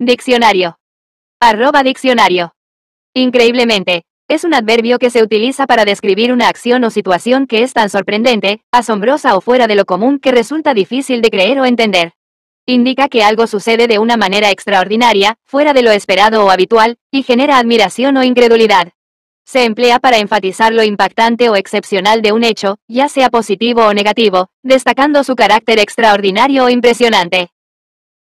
Diccionario. @diccionario. Increíblemente, es un adverbio que se utiliza para describir una acción o situación que es tan sorprendente, asombrosa o fuera de lo común que resulta difícil de creer o entender. Indica que algo sucede de una manera extraordinaria, fuera de lo esperado o habitual, y genera admiración o incredulidad. Se emplea para enfatizar lo impactante o excepcional de un hecho, ya sea positivo o negativo, destacando su carácter extraordinario o impresionante.